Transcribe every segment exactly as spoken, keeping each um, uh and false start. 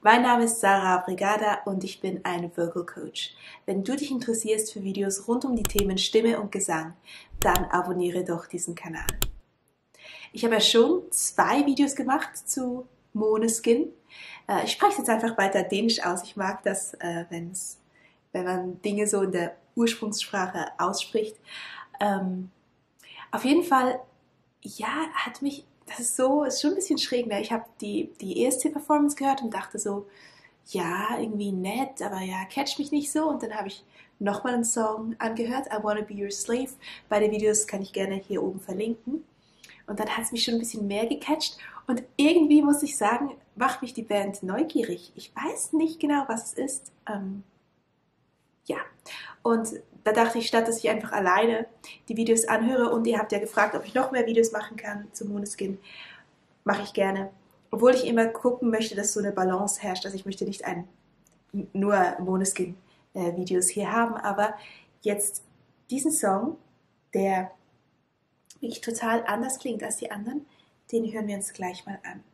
Mein Name ist Sarah Brigada und ich bin ein Vocal Coach. Wenn du dich interessierst für Videos rund um die Themen Stimme und Gesang, dann abonniere doch diesen Kanal. Ich habe ja schon zwei Videos gemacht zu Måneskin. Ich spreche es jetzt einfach weiter dänisch aus. Ich mag das, wenn's, wenn man Dinge so in der Ursprungssprache ausspricht. Ähm, auf jeden Fall, ja, hat mich, das ist so, ist schon ein bisschen schräg. Ne? Ich habe die, die E S C-Performance gehört und dachte so, ja, irgendwie nett, aber ja, catch mich nicht so. Und dann habe ich nochmal einen Song angehört, I Wanna Be Your Slave. Beide Videos kann ich gerne hier oben verlinken. Und dann hat es mich schon ein bisschen mehr gecatcht. Und irgendwie muss ich sagen, macht mich die Band neugierig. Ich weiß nicht genau, was es ist. Ähm, ja, und da dachte ich, statt dass ich einfach alleine die Videos anhöre, und ihr habt ja gefragt, ob ich noch mehr Videos machen kann zu Måneskin, mache ich gerne. Obwohl ich immer gucken möchte, dass so eine Balance herrscht. Also ich möchte nicht ein, nur Måneskin-Videos hier haben, aber jetzt diesen Song, der wirklich total anders klingt als die anderen, den hören wir uns gleich mal an.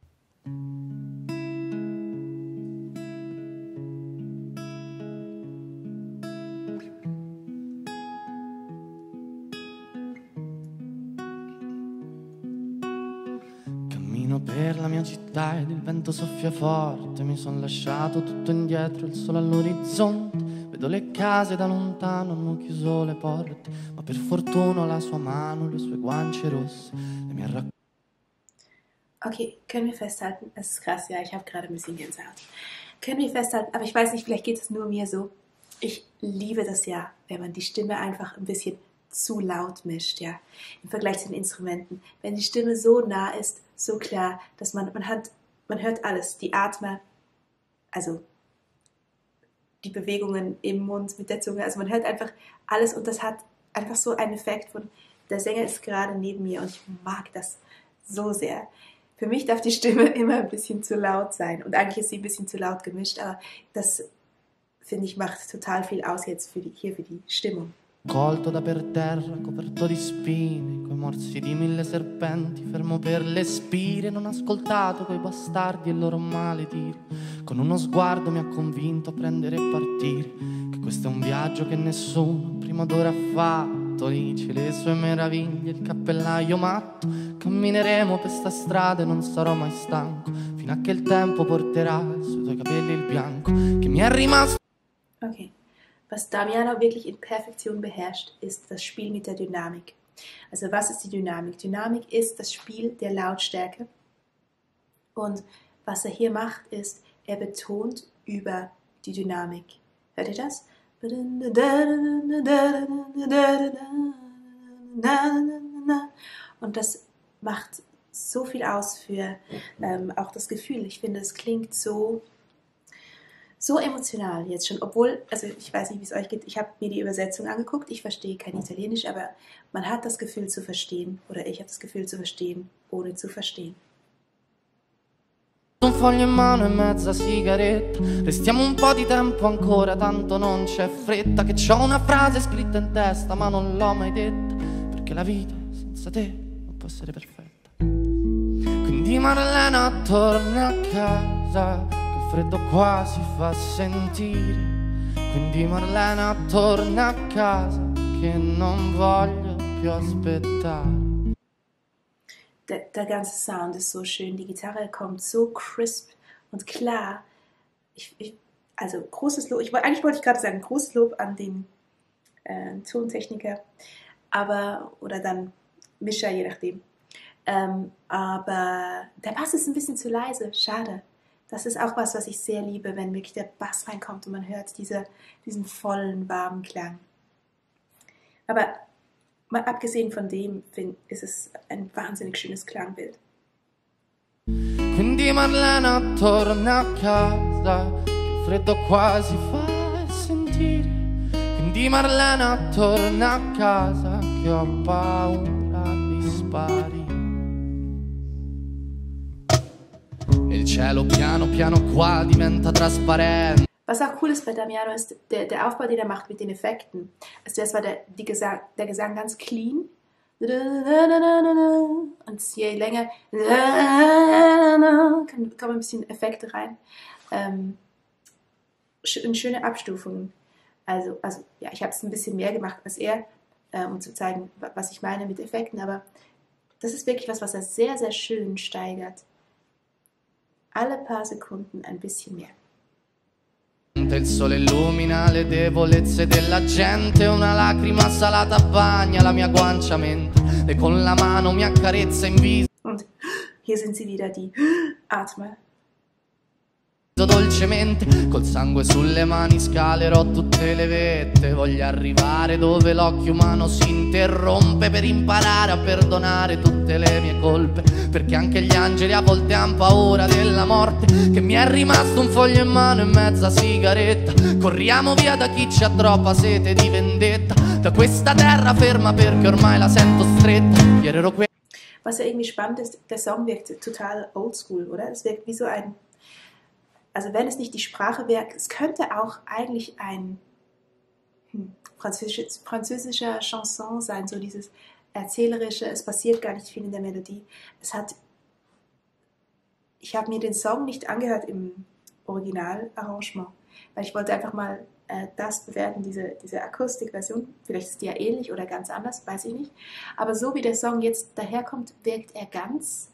Cammino per la mia città ed il vento soffia forte, mi son lasciato tutto indietro, il sole all'orizzonte. Vedo le case da lontano, hanno chiuso le porte, ma per fortuna la sua mano, le sue guance rosse, e mi ha raccontato. Okay, können wir festhalten, es ist krass, ja, ich habe gerade ein bisschen Gänsehaut. Können wir festhalten, aber ich weiß nicht, vielleicht geht es nur mir so. Ich liebe das ja, wenn man die Stimme einfach ein bisschen zu laut mischt, ja, im Vergleich zu den Instrumenten. Wenn die Stimme so nah ist, so klar, dass man, man hat, man hört alles, die Atme, also die Bewegungen im Mund mit der Zunge, also man hört einfach alles und das hat einfach so einen Effekt von, der Sänger ist gerade neben mir und ich mag das so sehr. Für mich darf die Stimme immer ein bisschen zu laut sein und eigentlich ist sie ein bisschen zu laut gemischt, aber das, finde ich, macht total viel aus jetzt für die, hier für die Stimmung. Colto da per terra, coperto di spine, coi morsi di mille serpenti, fermo per le spire, non ho ascoltato quei bastardi e il loro maledire. Con uno sguardo mi ha convinto a prendere e partire, che questo è un viaggio che nessuno prima d'ora ha fatto. Dice le sue meraviglie, il cappellaio matto, cammineremo per sta strada e non sarò mai stanco, fino a che il tempo porterà sui tuoi capelli il bianco, che mi è rimasto. Okay. Was Damiano wirklich in Perfektion beherrscht, ist das Spiel mit der Dynamik. Also was ist die Dynamik? Dynamik ist das Spiel der Lautstärke. Und was er hier macht, ist, er betont über die Dynamik. Hört ihr das? Und das macht so viel aus für ähm, auch das Gefühl. Ich finde, es klingt so... So emotional jetzt schon, obwohl, also ich weiß nicht, wie es euch geht, ich habe mir die Übersetzung angeguckt, ich verstehe kein Italienisch, aber man hat das Gefühl zu verstehen, oder ich habe das Gefühl zu verstehen, ohne zu verstehen. Un foglio in mano e mezza sigaretta, restiamo un po' di tempo ancora, tanto non c'è fretta, che c'ho una frase scritta in testa ma non l'ho mai detta, perché la vita senza te non può essere perfetta. Quindi Marlena torna a casa, freddo qua si fa sentire, quindi Marlena torna a casa che non voglio più aspettare. Der, der ganze Sound ist so schön, die Gitarre kommt so crisp und klar. Ich, ich, also großes Lob, ich, eigentlich wollte ich gerade sagen, großes Lob an den äh, Tontechniker, aber, oder dann Mischer, je nachdem. Ähm, aber der Bass ist ein bisschen zu leise, schade. Das ist auch was, was ich sehr liebe, wenn wirklich der Bass reinkommt und man hört diese, diesen vollen, warmen Klang. Aber mal abgesehen von dem, find, ist es ein wahnsinnig schönes Klangbild. Quindi Marlena torna a casa, che freddo qua si fa sentire. Quindi Marlena torna a casa, che ho paura di sparire. Il cielo piano piano qua diventa trasparente. Was auch cool ist bei Damiano ist der, der Aufbau, den er macht mit den Effekten. Also das war der, die Gesang, der Gesang ganz clean. Und je länger kommen ein bisschen Effekte rein. ähm, eine schöne Abstufung. Also, also ja, ich habe es ein bisschen mehr gemacht als er, äh, um zu zeigen, was ich meine mit Effekten, aber das ist wirklich was, was er sehr, sehr schön steigert. Alle paar Sekunden ein bisschen mehr. Il sole illumina le debolezze della gente, una lacrima salata bagna la mia guancia mente e con la mano mi accarezza in viso. Und hier sind sie wieder, die Atmer. Dolcemente, col sangue sulle mani scalerò tutte le vette, voglio arrivare dove l'occhio umano si interrompe per imparare a perdonare tutte le mie colpe, perché anche gli angeli a volte han paura della morte, che mi è rimasto un foglio in mano e mezza sigaretta, corriamo via da chi c'ha troppa sete di vendetta, da questa terra ferma perché ormai la sento stretta, ieri ero qui. Was ja irgendwie spannend ist, der Song wirkt total oldschool, oder? Es wirkt wie so ein, also wenn es nicht die Sprache wäre, es könnte auch eigentlich ein hm, französisch, französischer Chanson sein, so dieses erzählerische, es passiert gar nicht viel in der Melodie. Es hat, ich habe mir den Song nicht angehört im Originalarrangement, weil ich wollte einfach mal äh, das bewerten, diese, diese Akustikversion. Vielleicht ist die ja ähnlich oder ganz anders, weiß ich nicht. Aber so wie der Song jetzt daherkommt, wirkt er ganz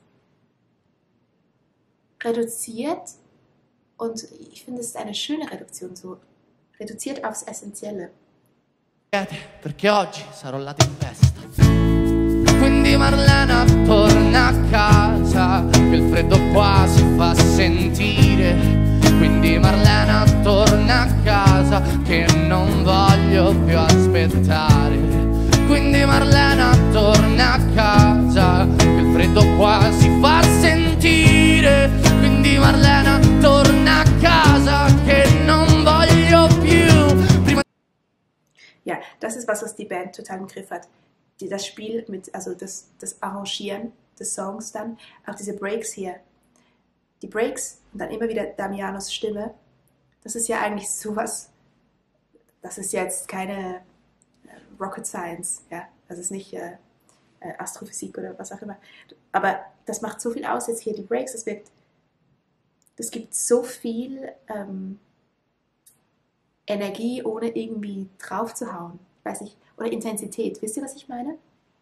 reduziert. Und ich finde, es ist eine schöne Reduktion, so reduziert aufs Essentielle. Perché oggi sarò la tempesta. Quindi Marlena torna a casa, che il freddo qua si fa sentire. Quindi Marlena torna a casa, che non voglio più aspettare. Quindi Marlena torna a casa, che il freddo qua si fa sentire. Quindi Marlena torna a casa, che non voglio più. Prima ja, das ist was, was die Band total im Griff hat. Die, das Spiel mit, also das, das Arrangieren des Songs dann, auch diese Breaks hier. Die Breaks und dann immer wieder Damianos Stimme. Das ist ja eigentlich sowas, das ist jetzt keine Rocket Science, ja. Das ist nicht äh, Astrophysik oder was auch immer. Aber das macht so viel aus jetzt hier, die Breaks, das wirkt, das gibt so viel ähm, Energie, ohne irgendwie drauf zu hauen. Weiß ich, oder Intensität. Wisst ihr, was ich meine?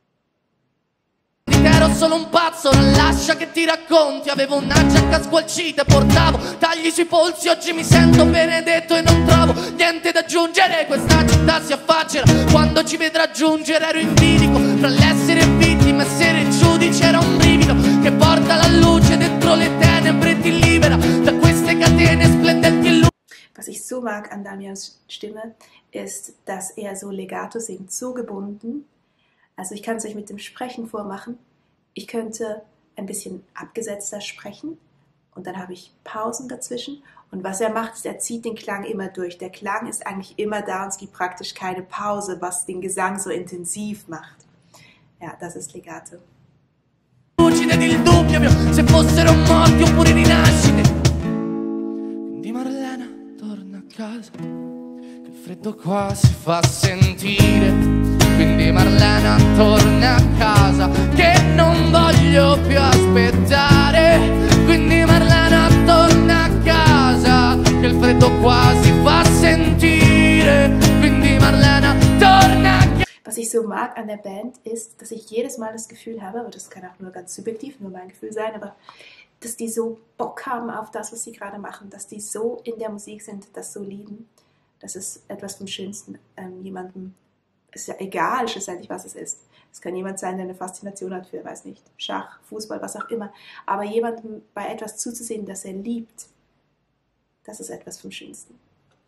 Ero solo un pazzo, non lascia che ti racconti. Avevo una giacca squalcita e portavo tagli sui polsi. Oggi mi sento benedetto e non trovo niente da aggiungere. Questa città si affaccia quando ci vedrà giungere. Ero in bilico tra l'essere vittima e essere giudice. Era un brivido che porta la luce dentro le tenebre, ti libera da queste catene splendenti e lu- Was ich so mag an Damians Stimme, ist, dass er so legato singt, so gebunden. Also ich kann es euch mit dem Sprechen vormachen. Ich könnte ein bisschen abgesetzter sprechen und dann habe ich Pausen dazwischen. Und was er macht, ist, er zieht den Klang immer durch. Der Klang ist eigentlich immer da und es gibt praktisch keine Pause, was den Gesang so intensiv macht. Ja, das ist Legato. Il dubbio mio, se fossero morti oppure rinascite. Quindi Marlena torna a casa, che il freddo qua si fa sentire. Quindi Marlena torna a casa, che non voglio più aspettare. Quindi Marlena torna a casa, che il freddo qua si fa sentire. Quindi Marlena torna a casa. Was ich so mag an der Band ist, dass ich jedes Mal das Gefühl habe, aber das kann auch nur ganz subjektiv, nur mein Gefühl sein, aber dass die so Bock haben auf das, was sie gerade machen, dass die so in der Musik sind, das so lieben. Das ist etwas vom Schönsten. Ähm, jemandem, ist ja egal schlussendlich, was es ist. Es kann jemand sein, der eine Faszination hat für, weiß nicht, Schach, Fußball, was auch immer. Aber jemandem bei etwas zuzusehen, das er liebt, das ist etwas vom Schönsten.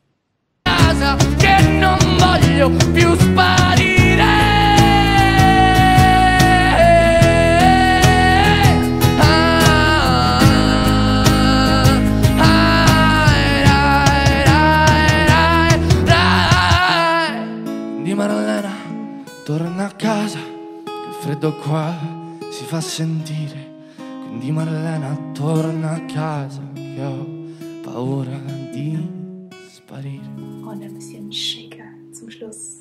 Che non voglio più sparire. Ah, ah, rai, rai, rai, rai. Di Marlena torna a casa, che il freddo qua si fa sentire. Quindi Marlena torna a casa, che ho paura di sparire. Und ein bisschen Shaker zum Schluss.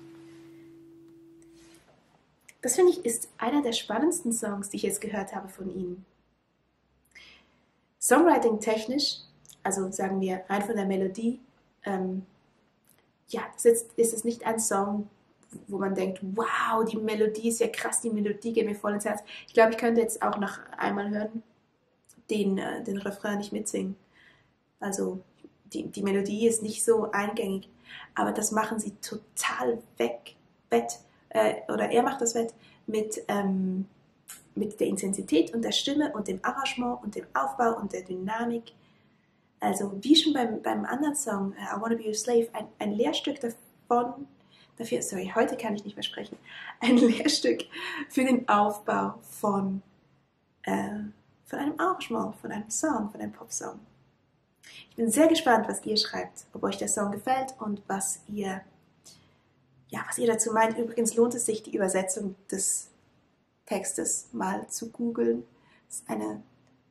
Das finde ich ist einer der spannendsten Songs, die ich jetzt gehört habe von ihm. Songwriting technisch Also sagen wir rein von der Melodie, ähm, ja, das ist, ist es nicht ein Song, wo man denkt, wow, die Melodie ist ja krass, die Melodie geht mir voll ins Herz. Ich glaube, ich könnte jetzt auch noch einmal hören, den, äh, den Refrain nicht mitsingen. Also die, die Melodie ist nicht so eingängig, aber das machen sie total weg, wett, äh, oder er macht das wett mit, ähm, mit der Intensität und der Stimme und dem Arrangement und dem Aufbau und der Dynamik. Also wie schon beim, beim anderen Song, uh, I Wanna Be Your Slave, ein, ein Lehrstück davon, dafür, sorry, heute kann ich nicht mehr sprechen, ein Lehrstück für den Aufbau von, äh, von einem Arrangement, von einem Song, von einem Popsong. Ich bin sehr gespannt, was ihr schreibt, ob euch der Song gefällt und was ihr, ja, was ihr dazu meint. Übrigens lohnt es sich, die Übersetzung des Textes mal zu googeln. Das ist eine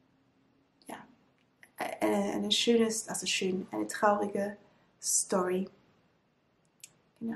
Eine, eine schöne, also schön, eine traurige Story. Genau.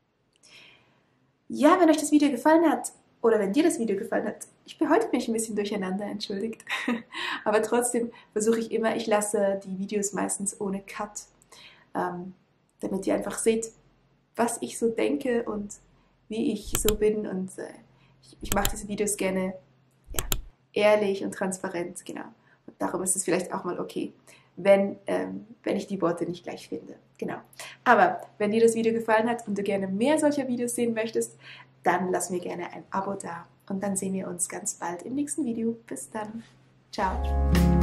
Ja, wenn euch das Video gefallen hat, oder wenn dir das Video gefallen hat, ich bin heute bin ich ein bisschen durcheinander, entschuldigt. Aber trotzdem versuche ich immer, ich lasse die Videos meistens ohne Cut, ähm, damit ihr einfach seht, was ich so denke und wie ich so bin. Und äh, ich, ich mache diese Videos gerne ja, ehrlich und transparent, genau. Darum ist es vielleicht auch mal okay, wenn, ähm, wenn ich die Worte nicht gleich finde. Genau. Aber wenn dir das Video gefallen hat und du gerne mehr solcher Videos sehen möchtest, dann lass mir gerne ein Abo da. Und dann sehen wir uns ganz bald im nächsten Video. Bis dann. Ciao.